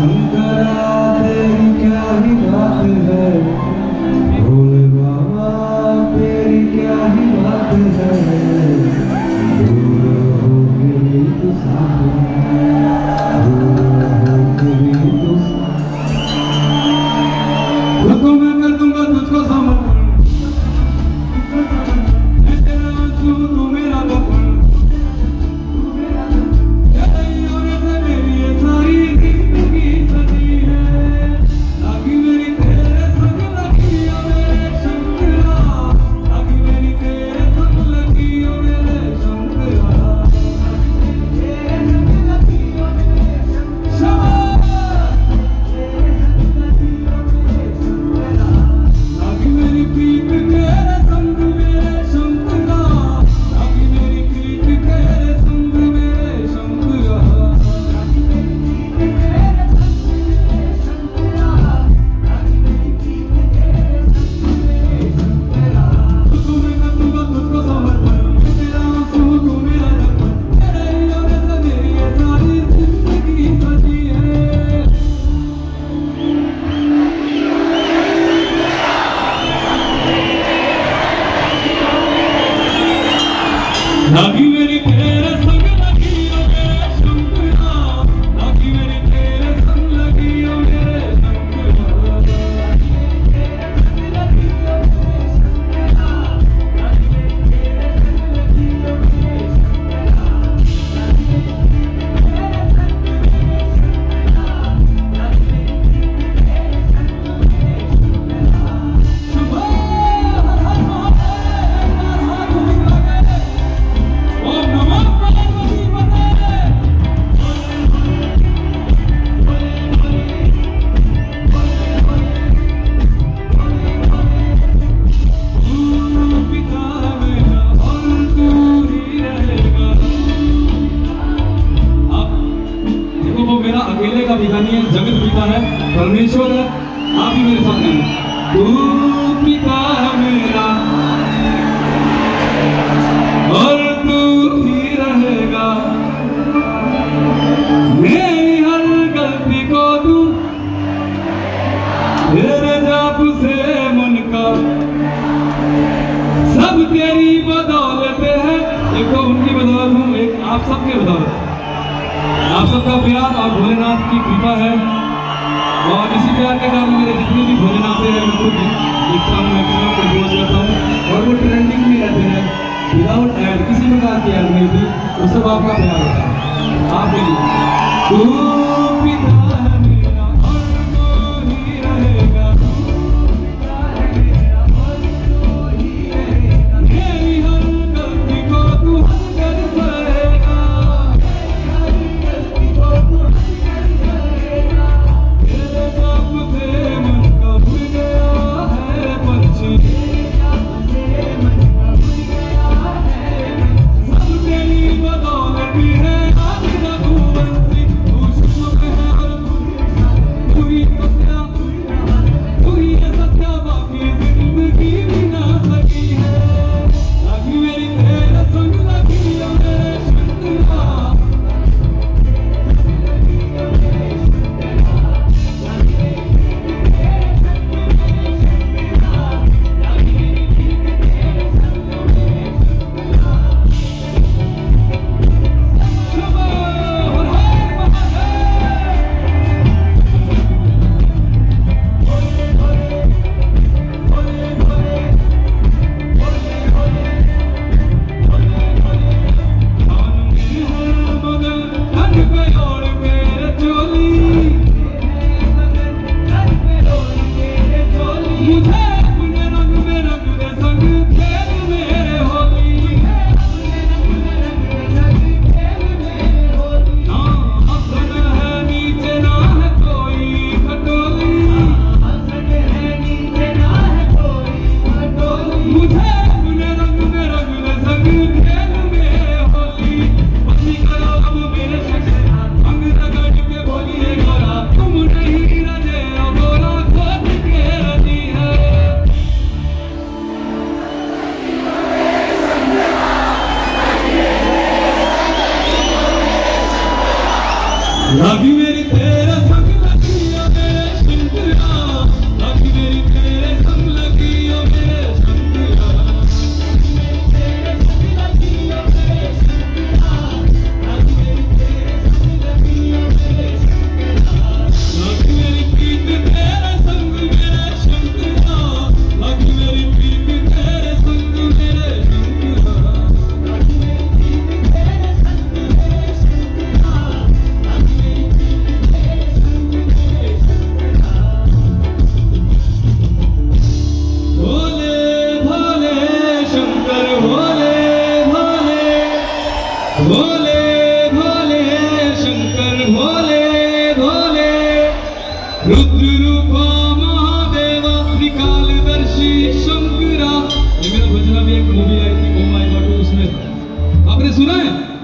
परमेश्वर है, आप भी मेरे साथ हैं। तू पिता है मेरा और तू ही रहेगा, मेरी हर गलती को तू तेरे जाप से मन का सब तेरी बदौलत है। एक तो उनकी बदौलत हूँ, एक आप सबके बदौलत, आप सबका प्यार और भोलेनाथ की कृपा है। और इसी प्यार के कारण मेरे जितने भी भोजन आते हैं मैं खुद लिखता हूँ, मैक्सिमम कंपोज करता हूँ और वो ट्रेंडिंग में रहते हैं विदाउट ऐड, किसी प्रकार की ऐड नहीं थी। वो सब आपका प्यार होता है। आप बोलिए तू पिता है मेरा और तू ही रहेगा, मेरी हर गलती को तू हंसकर सहेगा, लगी मेरी तेरे संग। सुना है?